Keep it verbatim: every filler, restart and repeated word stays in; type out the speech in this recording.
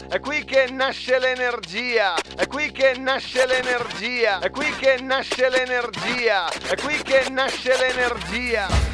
è qui che nasce l'energia, è qui che nasce l'energia, è qui che nasce l'energia, è qui che nasce l'energia.